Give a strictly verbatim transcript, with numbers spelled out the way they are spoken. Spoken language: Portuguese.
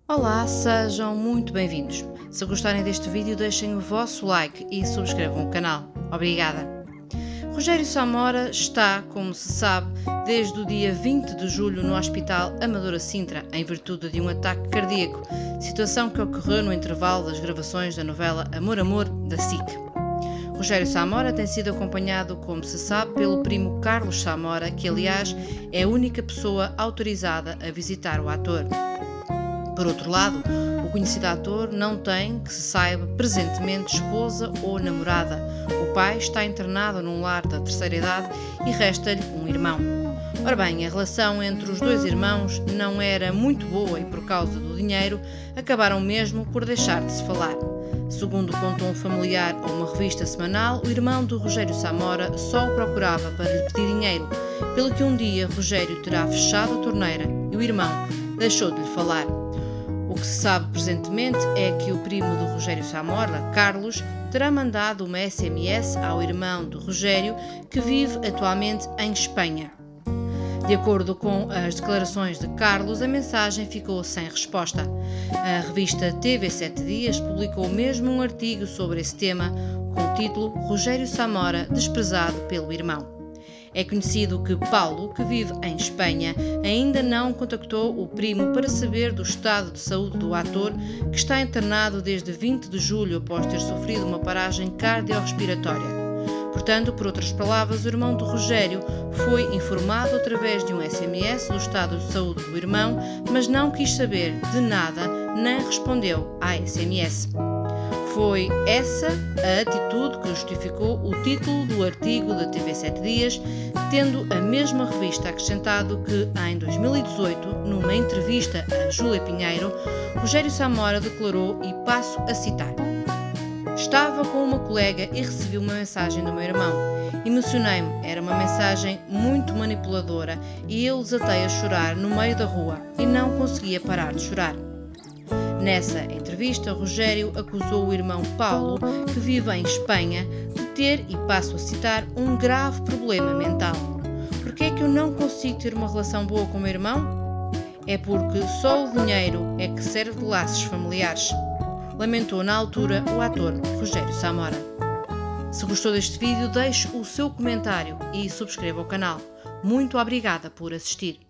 Olá, sejam muito bem-vindos. Se gostarem deste vídeo, deixem o vosso like e subscrevam o canal. Obrigada! Rogério Samora está, como se sabe, desde o dia vinte de julho no Hospital Amadora Sintra, em virtude de um ataque cardíaco, situação que ocorreu no intervalo das gravações da novela Amor Amor, da S I C. Rogério Samora tem sido acompanhado, como se sabe, pelo primo Carlos Samora, que aliás é a única pessoa autorizada a visitar o ator. Por outro lado, o conhecido ator não tem, que se saiba, presentemente esposa ou namorada. O pai está internado num lar da terceira idade e resta-lhe um irmão. Ora bem, a relação entre os dois irmãos não era muito boa e, por causa do dinheiro, acabaram mesmo por deixar de se falar. Segundo contou um familiar a uma revista semanal, o irmão do Rogério Samora só o procurava para lhe pedir dinheiro, pelo que um dia Rogério terá fechado a torneira e o irmão deixou de lhe falar. O que se sabe presentemente é que o primo do Rogério Samora, Carlos, terá mandado uma S M S ao irmão do Rogério, que vive atualmente em Espanha. De acordo com as declarações de Carlos, a mensagem ficou sem resposta. A revista T V sete Dias publicou mesmo um artigo sobre esse tema, com o título Rogério Samora desprezado pelo irmão. É conhecido que Paulo, que vive em Espanha, ainda não contactou o primo para saber do estado de saúde do ator, que está internado desde vinte de julho após ter sofrido uma paragem cardiorrespiratória. Portanto, por outras palavras, o irmão do Rogério foi informado através de um S M S do estado de saúde do irmão, mas não quis saber de nada nem respondeu à S M S. Foi essa a atitude que justificou o título do artigo da T V sete Dias, tendo a mesma revista acrescentado que, em dois mil e dezoito, numa entrevista a Júlia Pinheiro, Rogério Samora declarou, e passo a citar: "Estava com uma colega e recebi uma mensagem do meu irmão. Emocionei-me, era uma mensagem muito manipuladora e eu desatei a chorar no meio da rua e não conseguia parar de chorar." Nessa entrevista, Rogério acusou o irmão Paulo, que vive em Espanha, de ter, e passo a citar, um grave problema mental. "Por que é que eu não consigo ter uma relação boa com o meu irmão? É porque só o dinheiro é que serve de laços familiares", lamentou na altura o ator Rogério Samora. Se gostou deste vídeo, deixe o seu comentário e subscreva o canal. Muito obrigada por assistir.